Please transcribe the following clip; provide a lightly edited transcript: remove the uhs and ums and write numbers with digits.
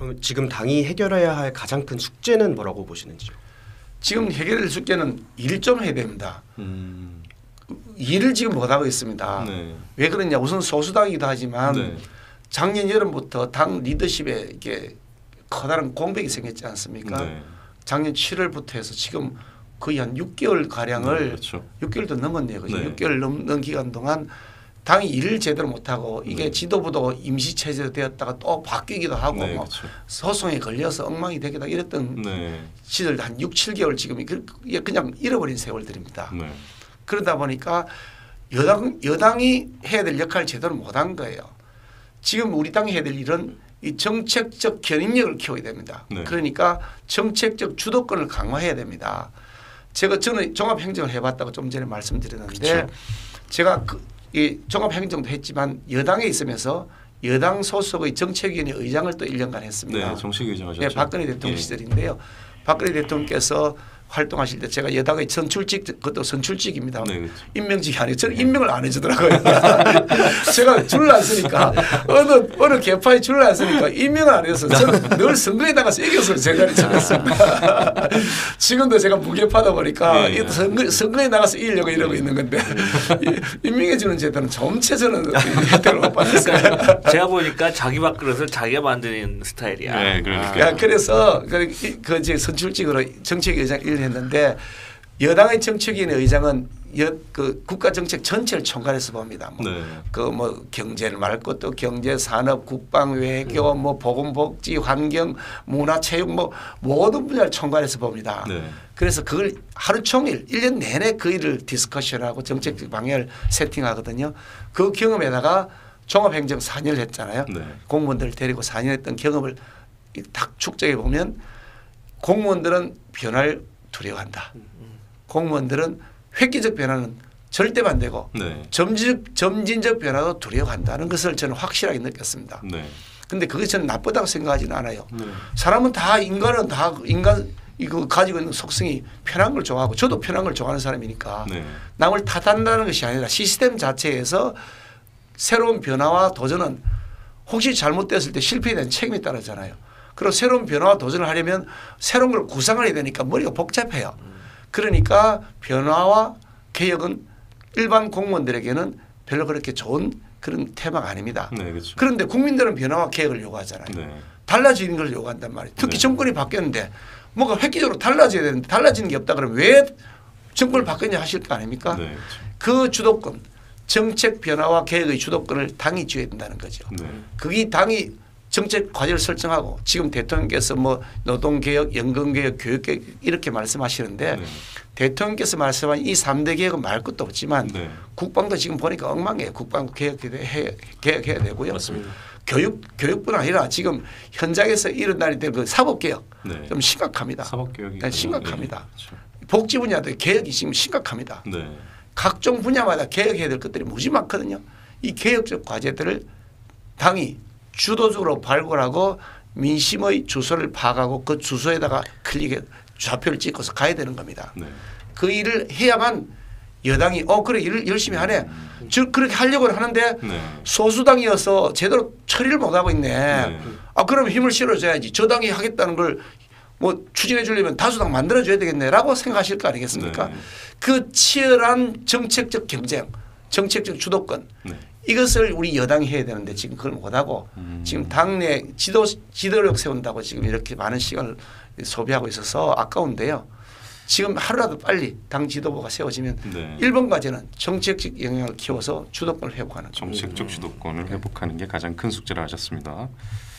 그럼 지금 당이 해결해야 할 가장 큰 숙제는 뭐라고 보시는지요? 지금 해결할 숙제는 일 좀 해야 됩니다. 일을 지금 못하고 있습니다. 네. 왜 그러냐? 우선 소수당이기도 하지만 네. 작년 여름부터 당 리더십에 이게 커다란 공백이 생겼지 않습니까? 네. 작년 7월부터 해서 지금 거의 한 6개월 가량을 네, 그렇죠. 6개월도 넘었네요. 그죠? 네. 6개월 넘는 기간 동안 당이 일을 제대로 못하고 이게 지도부도 임시체제로 되었다가 또 바뀌기도 하고 네, 뭐 그렇죠. 소송에 걸려서 엉망이 되기도 하고 이랬던 네. 시절 한 6, 7개월 지금 그냥 잃어버린 세월들입니다. 네. 그러다 보니까 여당이 해야 될 역할을 제대로 못한 거예요. 지금 우리 당이 해야 될 일은 이 정책적 견인력을 키워야 됩니다. 네. 그러니까 정책적 주도권을 강화해야 됩니다. 저는 종합행정을 해봤다고 좀 전에 말씀드렸는데 그쵸. 제가 이 종합행정도 했지만 여당에 있으면서 여당 소속의 정책위원회 의장을 또 1년간 했습니다. 네, 정식 의장하셨죠. 네, 박근혜 대통령 시절인데요. 박근혜 대통령께서 활동하실 때 제가 여당의 선출직, 그것도 선출직입니다. 네, 그렇죠. 임명직이 아니고 저는 임명을 안 해주더라고요. 제가 줄을 안 쓰니까 어느 개파에 줄을 안 쓰니까 임명을 안 해서 저는 늘 선거에 나가서 이겨서 제자리 차렸습니다. 지금도 제가 무개파다 보니까 네. 선거에 나가서 이기려고 이러고 있는 건데 임명해 주는 제도는 점체 저는 혜택을 못 받았어요. 제가 보니까 자기 밥그릇을 자기가 만드는 스타일이야. 네, 그러니까. 그래서 그 이제 선출직으로 정책위의장 1년 했는데 여당의 정책위원회 의장은 그 국가 정책 전체를 총괄해서 봅니다. 네. 뭐 경제를 말할 것도 경제, 산업, 국방, 외교, 뭐 보건복지, 환경, 문화, 체육 뭐 모든 분야를 총괄해서 봅니다. 네. 그래서 그걸 하루 종일 1년 내내 그 일을 디스커션하고 정책 방향을 세팅하거든요. 그 경험에다가 종합행정 4년을 했잖아요. 네. 공무원들을 데리고 4년 했던 경험을 딱 축적해 보면 공무원들은 변화를 두려워한다. 공무원들은 획기적 변화는 절대 반대고 네. 점진적 변화도 두려워한다는 것을 저는 확실하게 느꼈습니다. 네. 그런데 그게 저는 나쁘다고 생각하지는 않아요. 네. 사람은 인간 이거 가지고 있는 속성이 편한 걸 좋아하고 저도 편한 걸 좋아하는 사람이니까 네. 남을 탓한다는 것이 아니라 시스템 자체에서 새로운 변화와 도전은 혹시 잘못됐을 때 실패에 대한 책임이 따르잖아요. 그리고 새로운 변화와 도전을 하려면 새로운 걸 구상을 해야 되니까 머리가 복잡해요. 그러니까 변화와 개혁은 일반 공무원들에게는 별로 그렇게 좋은 그런 테마가 아닙니다. 네, 그렇죠. 그런데 국민들은 변화와 개혁을 요구하잖아요. 네. 달라지는 걸 요구한단 말이에요. 특히 네. 정권이 바뀌었는데 뭔가 획기적으로 달라져야 되는데 달라지는 게 없다 그러면 왜 정권을 바뀌었냐 하실 거 아닙니까? 네, 그렇죠. 그 주도권, 정책 변화와 개혁의 주도권을 당이 쥐어야 된다는 거죠. 네. 그게 당이 정책 과제를 설정하고 지금 대통령께서 뭐 노동개혁, 연금개혁, 교육개혁 이렇게 말씀하시는데 네. 대통령께서 말씀한 이 3대 개혁은 말 것도 없지만 네. 국방도 지금 보니까 엉망이에요. 국방도 개혁해야 되고요. 맞습니다. 교육뿐 아니라 지금 현장에서 일어나야 될 그 사법개혁 네. 좀 심각합니다. 사법개혁이 네, 심각합니다. 네, 그렇죠. 복지 분야도 개혁이 지금 심각합니다. 네. 각종 분야마다 개혁해야 될 것들이 무지 많거든요. 이 개혁적 과제들을 당이 주도적으로 발굴하고 민심의 주소를 파악하고 그 주소에다가 클릭해 좌표를 찍어서 가야 되는 겁니다. 네. 그 일을 해야만 여당이 그래 일을 열심히 하네. 그렇게 하려고 하는데 네. 소수당이어서 제대로 처리를 못하고 있네. 네. 그럼 힘을 실어줘야지. 저 당이 하겠다는 걸 뭐 추진해 주려면 다수당 만들어줘야 되겠네라고 생각하실 거 아니겠습니까? 네. 그 치열한 정책적 경쟁, 정책적 주도권 네. 이것을 우리 여당이 해야 되는데 지금 그걸 못하고 지금 당내 지도력 세운다고 지금 이렇게 많은 시간을 소비하고 있어서 아까운데요. 지금 하루라도 빨리 당 지도부가 세워지면 네. 1번 과제는 정책적 영향을 키워서 주도권을 회복하는 정책적 주도권을 회복하는 게 가장 큰 숙제를 하셨습니다.